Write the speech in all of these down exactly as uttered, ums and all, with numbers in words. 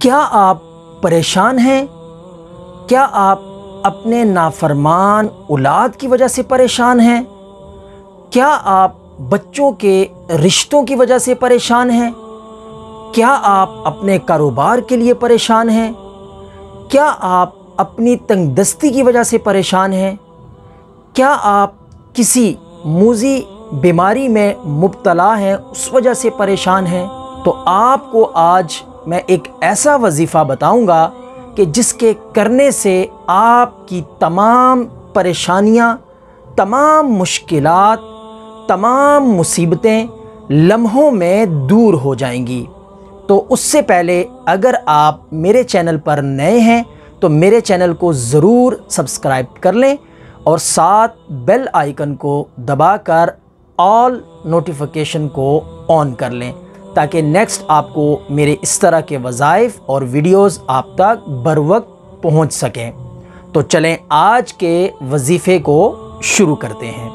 क्या आप परेशान हैं? क्या आप अपने नाफरमान औलाद की वजह से परेशान हैं? क्या आप बच्चों के रिश्तों की वजह से परेशान हैं? क्या आप अपने कारोबार के लिए परेशान हैं? क्या आप अपनी तंगदस्ती की वजह से परेशान हैं? क्या आप किसी मूजी बीमारी में मुब्तला हैं, उस वजह से परेशान हैं? तो आपको आज मैं एक ऐसा वजीफ़ा बताऊंगा कि जिसके करने से आपकी तमाम परेशानियां, तमाम मुश्किलात, तमाम मुसीबतें लम्हों में दूर हो जाएंगी। तो उससे पहले अगर आप मेरे चैनल पर नए हैं तो मेरे चैनल को ज़रूर सब्सक्राइब कर लें और साथ बेल आइकन को दबाकर ऑल नोटिफिकेशन को ऑन कर लें ताकि नेक्स्ट आपको मेरे इस तरह के वज़ाइफ और वीडियोस आप तक बर वक्त पहुँच सकें। तो चलें आज के वजीफ़े को शुरू करते हैं।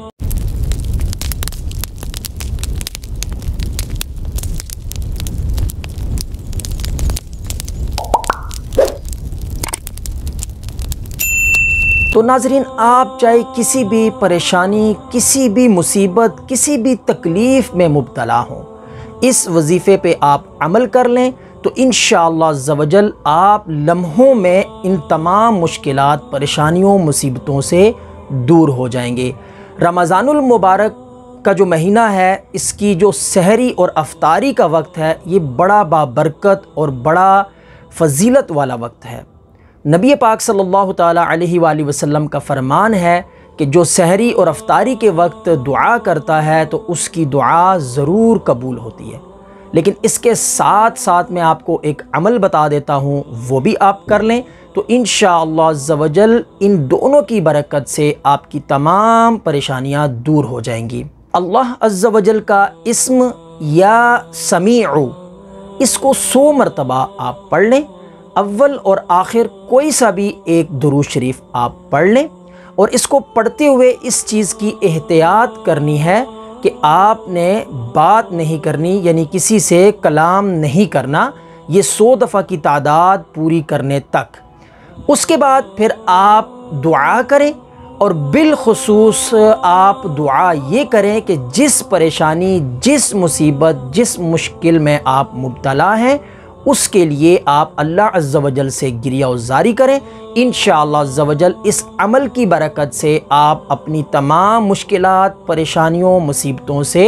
तो नाज़रीन, आप चाहे किसी भी परेशानी, किसी भी मुसीबत, किसी भी तकलीफ़ में मुब्तला हों, इस वजीफ़े पे आप अमल कर लें तो इंशाअल्लाह ज़वजल आप लम्हों में इन तमाम मुश्किलात, परेशानियों, मुसीबतों से दूर हो जाएंगे। रमज़ानुल मुबारक का जो महीना है, इसकी जो सहरी और अफ्तारी का वक्त है, ये बड़ा बाबरकत और बड़ा फ़जीलत वाला वक्त है। नबी पाक सल्लल्लाहु ताला अलैहि वसल्लम का फ़रमान है कि जो सहरी और अफ्तारी के वक्त दुआ करता है तो उसकी दुआ ज़रूर कबूल होती है। लेकिन इसके साथ साथ मैं आपको एक अमल बता देता हूँ, वो भी आप कर लें तो इंशाअल्लाह ज़वजल इन दोनों की बरकत से आपकी तमाम परेशानियाँ दूर हो जाएंगी। अल्लाह अज़्ज़ा वजल का इस्म या समीउ, इसको सौ मरतबा आप पढ़ लें। अव्वल और आखिर कोई सा भी एक दुरूद शरीफ आप पढ़ लें और इसको पढ़ते हुए इस चीज़ की एहतियात करनी है कि आपने बात नहीं करनी, यानी किसी से कलाम नहीं करना, ये सौ दफ़ा की तादाद पूरी करने तक। उसके बाद फिर आप दुआ करें और बिलखुसूस आप दुआ ये करें कि जिस परेशानी, जिस मुसीबत, जिस मुश्किल में आप मुब्तला हैं उसके लिए आप अल्लाह अज़्ज़ा वजल से गिरिया-ज़ारी करें। इंशाअल्लाह अज़्ज़ा वजल इस अमल की बरकत से आप अपनी तमाम मुश्किलात, परेशानियों, मुसीबतों से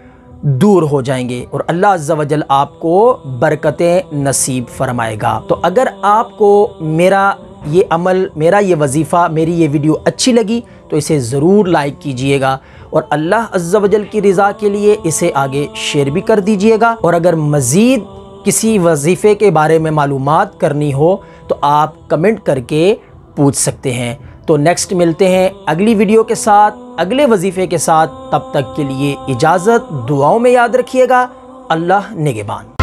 दूर हो जाएंगे और अल्लाह अज़्ज़ा वजल आपको बरकतें नसीब फरमाएगा। तो अगर आपको मेरा ये अमल, मेरा ये वजीफ़ा, मेरी ये वीडियो अच्छी लगी तो इसे ज़रूर लाइक कीजिएगा और अल्लाह अज़्ज़ा वजल की रज़ा के लिए इसे आगे शेयर भी कर दीजिएगा। और अगर मज़ीद किसी वजीफ़े के बारे में मालूमात करनी हो तो आप कमेंट करके पूछ सकते हैं। तो नेक्स्ट मिलते हैं अगली वीडियो के साथ, अगले वजीफ़े के साथ। तब तक के लिए इजाज़त, दुआओं में याद रखिएगा। अल्लाह निगहबान।